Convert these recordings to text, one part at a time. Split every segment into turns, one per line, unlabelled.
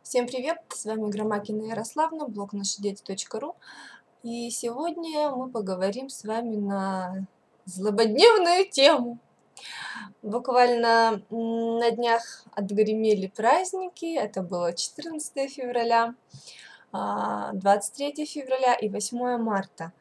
Всем привет! С вами Громакина Ярославна, блог нашидети.ру. И сегодня мы поговорим с вами на злободневную тему. Буквально на днях отгремели праздники. Это было 14 февраля, 23 февраля и 8 марта.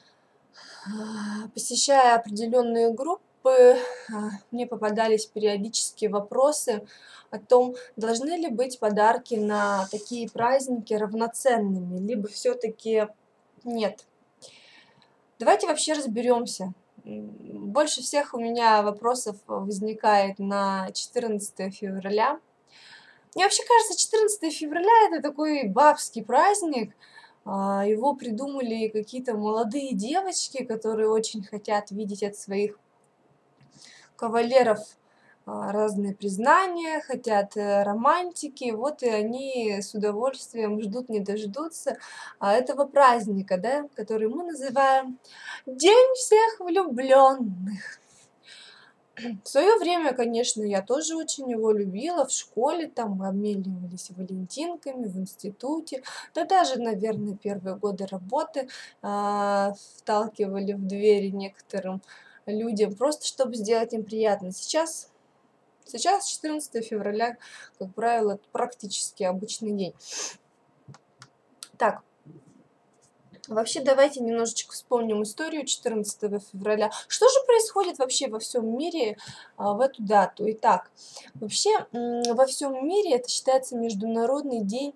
Посещая определенные группы, мне попадались периодически вопросы о том, должны ли быть подарки на такие праздники равноценными, либо все-таки нет. Давайте вообще разберемся. Больше всех у меня вопросов возникает на 14 февраля. Мне вообще кажется, 14 февраля это такой бабский праздник. Его придумали какие-то молодые девочки, которые очень хотят видеть от своих кавалеров разные признания, хотят романтики. Вот и они с удовольствием ждут, не дождутся этого праздника, да, который мы называем День всех влюбленных. В свое время, конечно, я тоже очень его любила. В школе там мы обменивались валентинками, в институте. Да даже, наверное, первые годы работы вталкивали в двери некоторым людям, просто чтобы сделать им приятно. Сейчас 14 февраля, как правило, это практически обычный день. Так. Вообще, давайте немножечко вспомним историю 14 февраля. Что же происходит вообще во всем мире в эту дату? Итак, вообще во всем мире это считается Международный день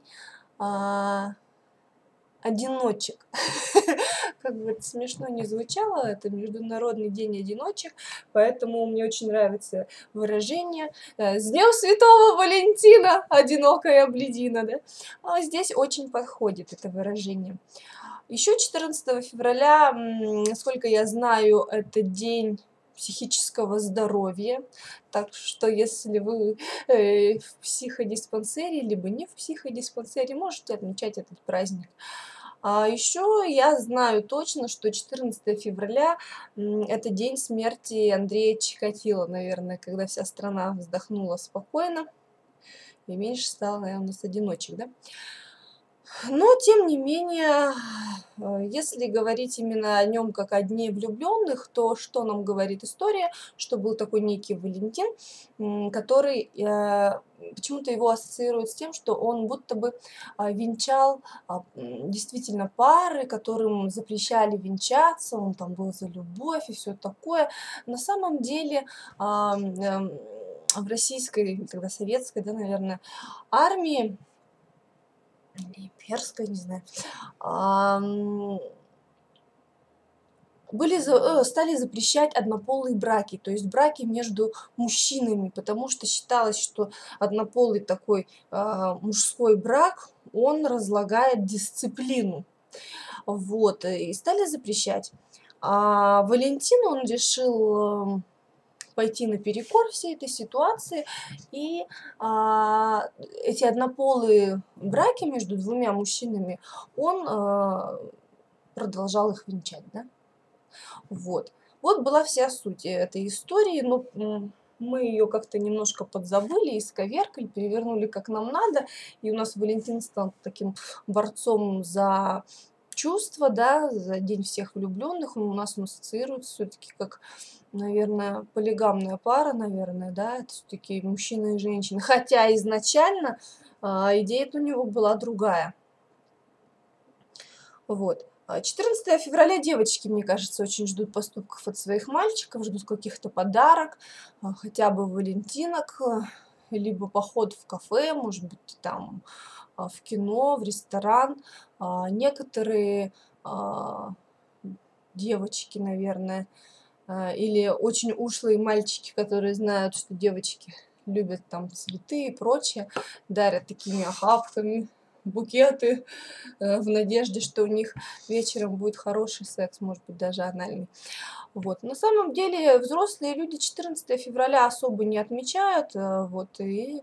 одиночек. Как бы это смешно не звучало, это Международный день одиночек, поэтому мне очень нравится выражение «С Днем Святого Валентина, одинокая блядина», да? Здесь очень подходит это выражение. Еще 14 февраля, насколько я знаю, это день психического здоровья. Так что, если вы в психодиспансере, либо не в психодиспансере, можете отмечать этот праздник. Еще я знаю точно, что 14 февраля это день смерти Андрея Чикатило, наверное, когда вся страна вздохнула спокойно и меньше стало, наверное, у нас одиночек, да? Но, тем не менее, если говорить именно о нем как о дне влюбленных, то что нам говорит история, что был такой некий Валентин, который почему-то его ассоциируют с тем, что он будто бы венчал действительно пары, которым запрещали венчаться, он там был за любовь и все такое. На самом деле в российской, тогда советской, да, наверное, армии, или имперской, не знаю, стали запрещать однополые браки, то есть браки между мужчинами, потому что считалось, что однополый такой мужской брак, он разлагает дисциплину. Вот, и стали запрещать. А Валентин, он решил пойти наперекор всей этой ситуации, и эти однополые браки между двумя мужчинами, он продолжал их венчать, да? Вот. Вот была вся суть этой истории, но мы ее как-то немножко подзабыли, исковеркали, перевернули как нам надо, и у нас Валентин стал таким борцом за чувства, да, за День всех влюбленных. Он у нас ассоциируется все-таки как, наверное, полигамная пара, наверное, да, это все-таки мужчина и женщина. Хотя изначально идея у него была другая. Вот. 14 февраля девочки, мне кажется, очень ждут поступков от своих мальчиков, ждут каких-то подарок, хотя бы валентинок, либо поход в кафе, может быть, там в кино, в ресторан. Некоторые девочки, наверное, или очень ушлые мальчики, которые знают, что девочки любят там цветы и прочее, дарят такими охапками букеты в надежде, что у них вечером будет хороший секс, может быть, даже анальный. Вот. На самом деле взрослые люди 14 февраля особо не отмечают, вот, и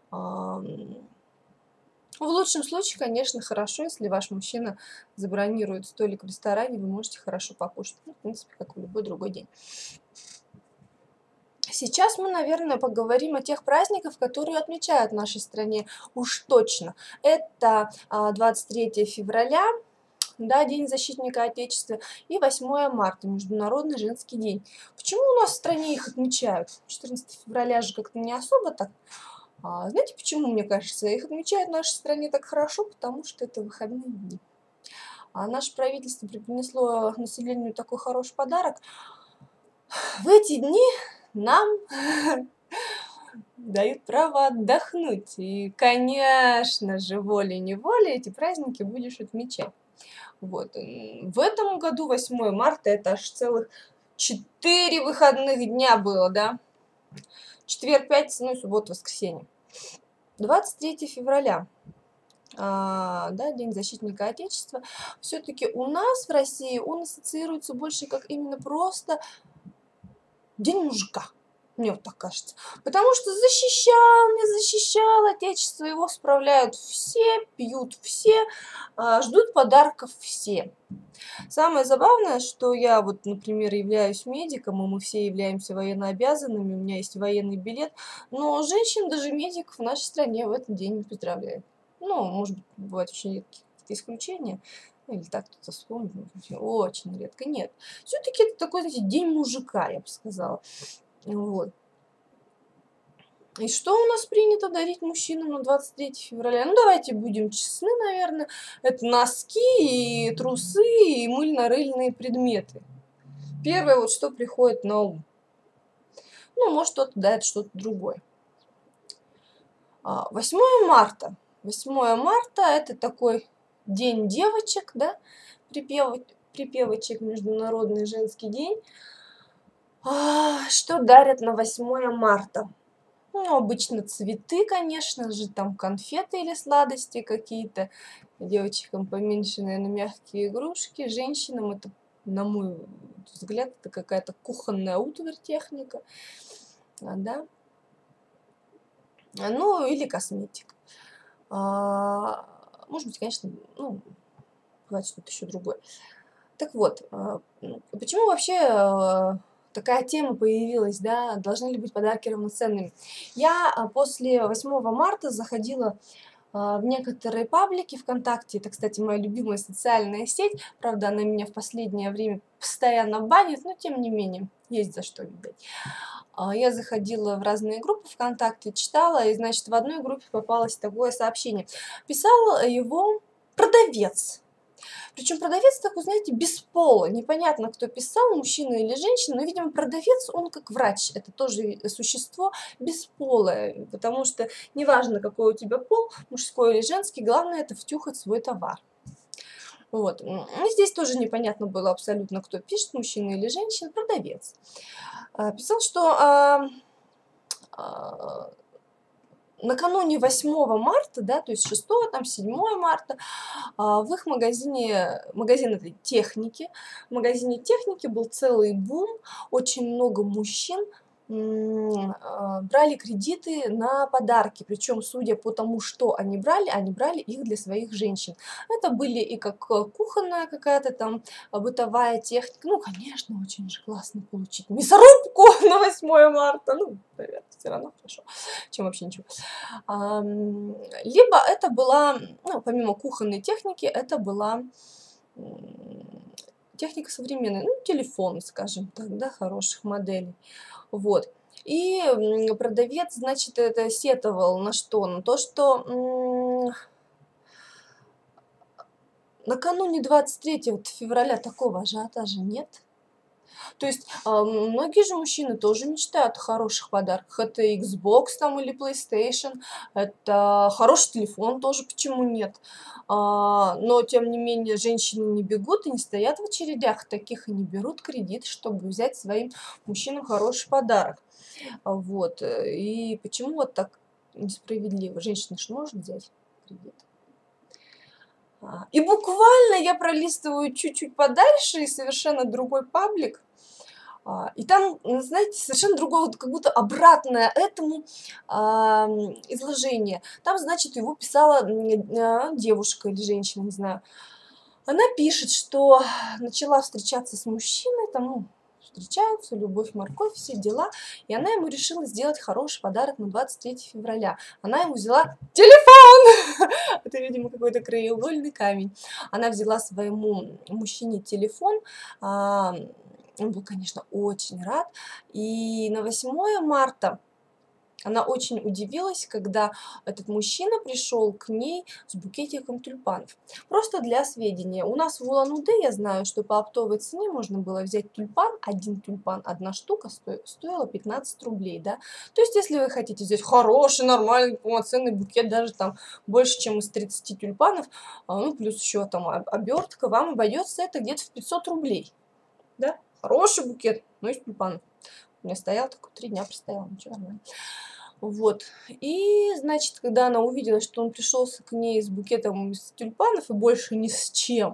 в лучшем случае, конечно, хорошо, если ваш мужчина забронирует столик в ресторане, вы можете хорошо покушать, ну, в принципе, как в любой другой день. Сейчас мы, наверное, поговорим о тех праздниках, которые отмечают в нашей стране уж точно. Это 23 февраля, да, День защитника Отечества, и 8 марта, Международный женский день. Почему у нас в стране их отмечают? 14 февраля же как-то не особо так. Знаете, почему, мне кажется, их отмечают в нашей стране так хорошо? Потому что это выходные дни. А наше правительство преподнесло населению такой хороший подарок. В эти дни нам дают право отдохнуть. И, конечно же, волей-неволей эти праздники будешь отмечать. Вот. В этом году 8 марта это аж целых 4 выходных дня было, да? Четверг, пятница, ну и суббота, воскресенье. 23 февраля, да, День защитника Отечества. Все-таки у нас в России он ассоциируется больше как именно просто День мужика. Мне вот так кажется. Потому что защищал, не защищал Отечество, его справляют все, пьют все, ждут подарков все. Самое забавное, что я вот, например, являюсь медиком, и мы все являемся военнообязанными, у меня есть военный билет, но женщин, даже медиков в нашей стране в этот день не поздравляют. Ну, может быть, бывают очень редкие какие-то исключения, ну, или так кто-то вспомнит, очень редко. Нет, все-таки это такой, знаете, день мужика, я бы сказала. Вот. И что у нас принято дарить мужчинам на 23 февраля? Ну, давайте будем честны, наверное. Это носки, и трусы, и мыльно-рыльные предметы. Первое, вот что приходит на ум. Ну, может, кто-то дает что-то другое. 8 марта. 8 марта – это такой день девочек, да? Припевочек, Международный женский день. Что дарят на 8 марта? Ну, обычно цветы, конечно же, там конфеты или сладости какие-то. Девочкам поменьше, наверное, мягкие игрушки. Женщинам это, на мой взгляд, это какая-то кухонная утварь, техника. Да? Ну, или косметика. Может быть, конечно, ну, бывает что-то еще другое. Так вот, почему вообще такая тема появилась, да, должны ли быть подарки равноценными? Я после 8 марта заходила в некоторые паблики ВКонтакте. Это, кстати, моя любимая социальная сеть. Правда, она меня в последнее время постоянно банит, но тем не менее, есть за что видать. Я заходила в разные группы ВКонтакте, читала, и, значит, в одной группе попалось такое сообщение. Писал его продавец. Причем продавец такой, знаете, без пола. Непонятно, кто писал, мужчина или женщина, но, видимо, продавец, он как врач. Это тоже существо бесполое, потому что неважно, какой у тебя пол, мужской или женский, главное это втюхать свой товар. Вот. И здесь тоже непонятно было абсолютно, кто пишет, мужчина или женщина, продавец. Писал, что накануне 8 марта, да, то есть 6, там, 7 марта, в их магазине, магазин этой техники, в магазине техники был целый бум, очень много мужчин брали кредиты на подарки, причем, судя по тому, что они брали их для своих женщин. Это были и как кухонная какая-то там бытовая техника, ну, конечно, очень же классно получить мясорубку на 8 марта, ну, наверное, все равно хорошо, чем вообще ничего. Либо это была, ну, помимо кухонной техники, это была техника современная, ну, телефоны, скажем так, да, хороших моделей. Вот. И продавец, значит, это сетовал на что? На то, что накануне 23 февраля такого ажиотажа нет. То есть многие же мужчины тоже мечтают о хороших подарках. Это Xbox там или PlayStation, это хороший телефон тоже, почему нет. Но, тем не менее, женщины не бегут и не стоят в очередях таких, и не берут кредит, чтобы взять своим мужчинам хороший подарок. Вот. И почему вот так несправедливо? Женщина же может взять кредит. И буквально я пролистываю чуть-чуть подальше, и совершенно другой паблик. И там, знаете, совершенно другое, вот как будто обратное этому изложение. Там, значит, его писала девушка или женщина, не знаю. Она пишет, что начала встречаться с мужчиной, там, ну, встречаются, любовь, морковь, все дела. И она ему решила сделать хороший подарок на 23 февраля. Она ему взяла телефон! Это, видимо, какой-то краеугольный камень. Она взяла своему мужчине телефон. Он был, конечно, очень рад. И на 8 марта она очень удивилась, когда этот мужчина пришел к ней с букетиком тюльпанов. Просто для сведения, у нас в Улан-Удэ я знаю, что по оптовой цене можно было взять тюльпан, один тюльпан, одна штука стоила 15 рублей, да. То есть, если вы хотите взять хороший, нормальный, полноценный букет, даже там больше, чем из 30 тюльпанов, ну, плюс еще там обертка, вам обойдется это где-то в 500 рублей, да. Хороший букет, но из тюльпанов. У меня стоял такой, 3 дня простоял, ничего, нормально. Вот. И, значит, когда она увидела, что он пришелся к ней с букетом из тюльпанов и больше ни с чем,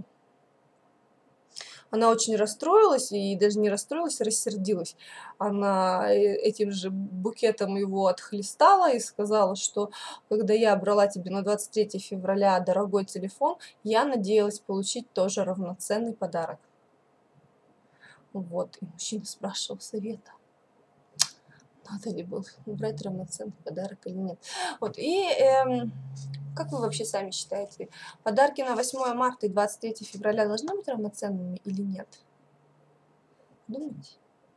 она очень расстроилась, и даже не расстроилась, а рассердилась. Она этим же букетом его отхлестала и сказала, что когда я брала тебе на 23 февраля дорогой телефон, я надеялась получить тоже равноценный подарок. Вот. И мужчина спрашивал совета. Надо ли было брать равноценный подарок или нет. Вот, и как вы вообще сами считаете, подарки на 8 марта и 23 февраля должны быть равноценными или нет? Думаете?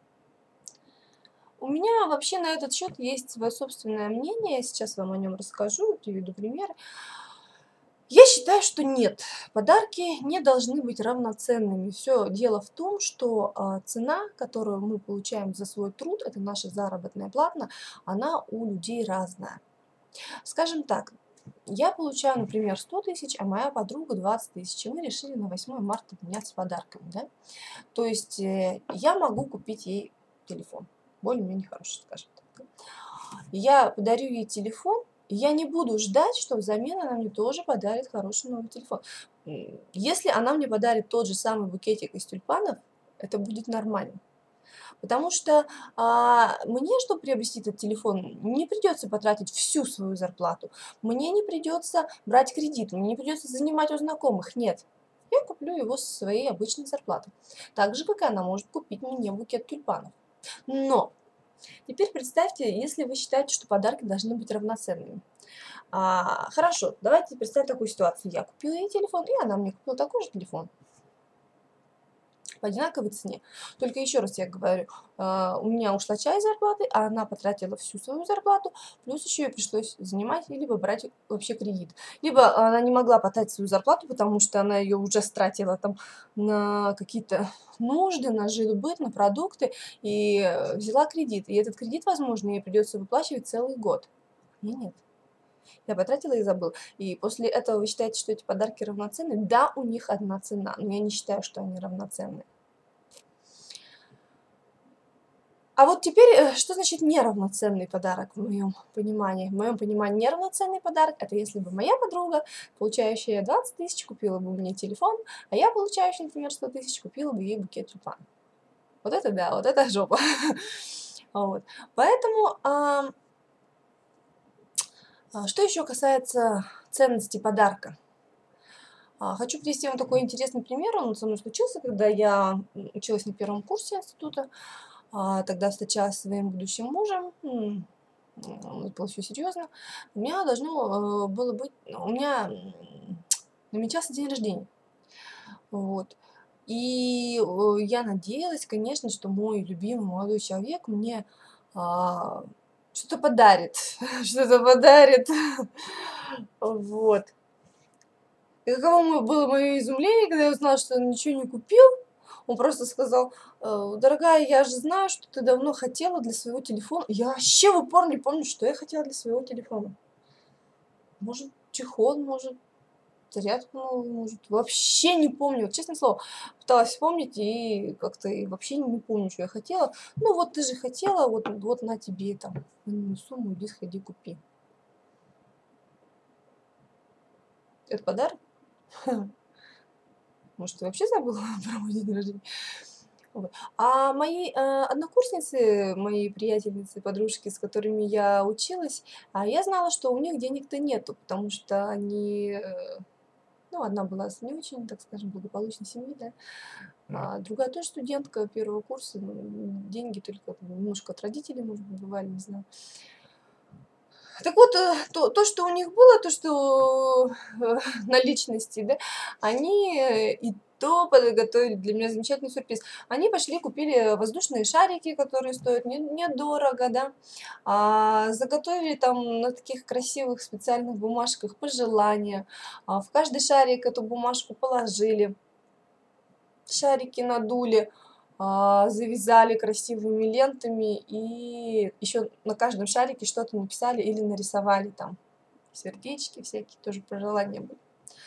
У меня вообще на этот счет есть свое собственное мнение, я сейчас вам о нем расскажу, приведу пример. Я считаю, что нет, подарки не должны быть равноценными. Все дело в том, что цена, которую мы получаем за свой труд, это наша заработная плата, она у людей разная. Скажем так, я получаю, например, 100 тысяч, а моя подруга 20 тысяч, и мы решили на 8 марта меняться подарками, да? То есть я могу купить ей телефон, более-менее хороший, скажем так. Я подарю ей телефон, и я не буду ждать, что взамен она мне тоже подарит хороший новый телефон. Если она мне подарит тот же самый букетик из тюльпанов, это будет нормально. Потому что мне, чтобы приобрести этот телефон, не придется потратить всю свою зарплату. Мне не придется брать кредит, мне не придется занимать у знакомых. Нет. Я куплю его со своей обычной зарплаты. Так же, как и она может купить мне букет тюльпанов. Но теперь представьте, если вы считаете, что подарки должны быть равноценными. Хорошо, давайте представим такую ситуацию. Я купила ей телефон, и она мне купила такой же телефон по одинаковой цене. Только еще раз я говорю, у меня ушла часть зарплаты, а она потратила всю свою зарплату, плюс еще ей пришлось занимать, либо брать вообще кредит. Либо она не могла потратить свою зарплату, потому что она ее уже стратила там на какие-то нужды, на жил-быт, на продукты, и взяла кредит. И этот кредит, возможно, ей придется выплачивать целый год. Нет. Я потратила и забыла. И после этого вы считаете, что эти подарки равноценны? Да, у них одна цена, но я не считаю, что они равноценны. А вот теперь, что значит неравноценный подарок в моем понимании? В моем понимании неравноценный подарок – это если бы моя подруга, получающая 20 тысяч, купила бы мне телефон, а я, получающая, например, 100 тысяч, купила бы ей букет тюльпан. Вот это да, вот это жопа. Вот. Поэтому, что еще касается ценности подарка? Хочу привести вам такой интересный пример. Он со мной случился, когда я училась на 1 курсе института. Тогда встречалась со своим будущим мужем. Это было все серьезно. У меня должно было быть... У меня намечался день рождения. Вот. И я надеялась, конечно, что мой любимый молодой человек мне что-то подарит. Что-то подарит. Вот. И каково было мое изумление, когда я узнала, что он ничего не купил. Он просто сказал: дорогая, я же знаю, что ты давно хотела для своего телефона. Я вообще в упор не помню, что я хотела для своего телефона. Может, чехол, может, зарядку новую, может. Вообще не помню. Вот, честное слово, пыталась вспомнить и как-то вообще не помню, что я хотела. Ну вот ты же хотела, вот на тебе там сумму, иди сходи купи. Это подарок? Может, ты вообще забыла про мой день рождения? Вот. А мои однокурсницы, мои приятельницы, подружки, с которыми я училась, я знала, что у них денег-то нету, потому что они, ну, одна была с не очень, так скажем, благополучной семьи, да, А другая тоже студентка первого курса, деньги только немножко от родителей, может быть, бывали, не знаю. Так вот, то, что у них было, то, что наличности, да, они и то подготовили для меня замечательный сюрприз. Они пошли, купили воздушные шарики, которые стоят недорого, да, заготовили там на таких красивых специальных бумажках пожелания, в каждый шарик эту бумажку положили, шарики надули, завязали красивыми лентами и еще на каждом шарике что-то написали или нарисовали там. Сердечки всякие, тоже пожелания были.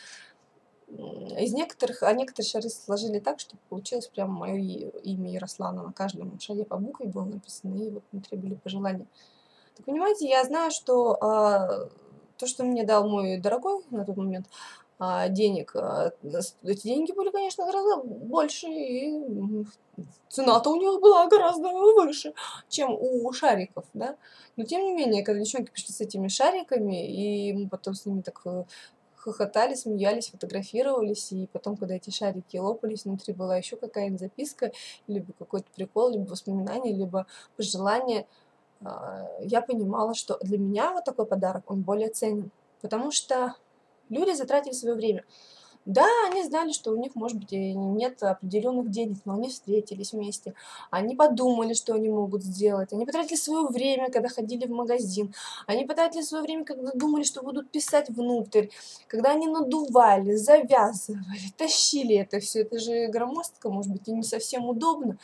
Некоторые шары сложили так, чтобы получилось прям мое имя Ярослана. На каждом шаре по букве было написано, и вот внутри были пожелания. Так понимаете, я знаю, что то, что мне дал мой дорогой на тот момент, денег, эти деньги были, конечно, гораздо больше, и цена-то у них была гораздо выше, чем у шариков, да. Но тем не менее, когда девчонки пришли с этими шариками, и мы потом с ними так хохотали, смеялись, фотографировались, и потом, когда эти шарики лопались, внутри была еще какая-нибудь записка, либо какой-то прикол, либо воспоминание, либо пожелание, я понимала, что для меня вот такой подарок, он более ценен, потому что люди затратили свое время. Да, они знали, что у них, может быть, и нет определенных денег, но они встретились вместе, они подумали, что они могут сделать, они потратили свое время, когда ходили в магазин, они потратили свое время, когда думали, что будут писать внутрь, когда они надували, завязывали, тащили это все, это же громоздко, может быть, и не совсем удобно.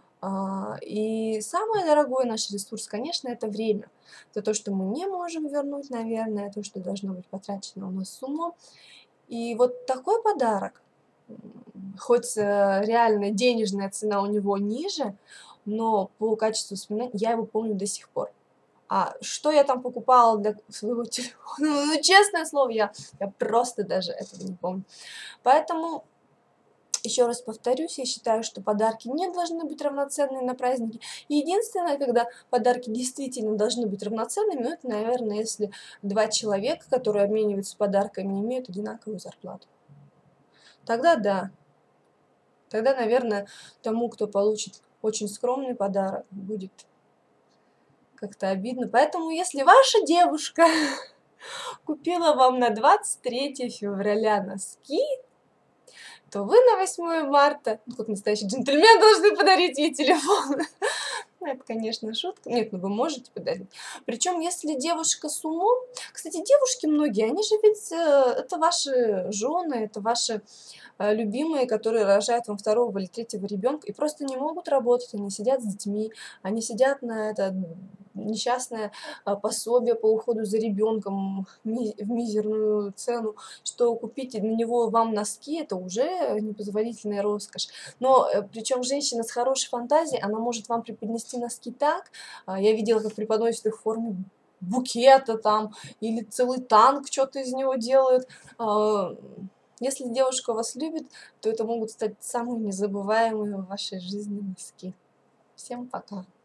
И самый дорогой наш ресурс, конечно, это время. Это то, что мы не можем вернуть, наверное, то, что должно быть потрачено у нас с умом. И вот такой подарок, хоть реально денежная цена у него ниже, но по качеству воспоминаний я его помню до сих пор. А что я там покупала для своего телефона, ну, честное слово, я просто даже этого не помню. Поэтому еще раз повторюсь, я считаю, что подарки не должны быть равноценны на праздники. Единственное, когда подарки действительно должны быть равноценными, ну, это, наверное, если два человека, которые обмениваются подарками, имеют одинаковую зарплату. Тогда да. Тогда, наверное, тому, кто получит очень скромный подарок, будет как-то обидно. Поэтому, если ваша девушка купила вам на 23 февраля носки, то вы на 8 марта, ну, как настоящий джентльмен, должны подарить ей телефон. Ну, это, конечно, шутка. Нет, ну вы можете подарить. Причем, если девушка с умом... Кстати, девушки многие, они же ведь... Это ваши жены, это ваши любимые, которые рожают вам второго или третьего ребенка и просто не могут работать, они сидят с детьми, они сидят на это несчастное пособие по уходу за ребенком в мизерную цену, что купить на него вам носки, это уже непозволительная роскошь. Но причем женщина с хорошей фантазией, она может вам преподнести носки так, я видела, как преподносят их в форме букета там, или целый танк что-то из него делают. Если девушка вас любит, то это могут стать самые незабываемые в вашей жизни носки. Всем пока!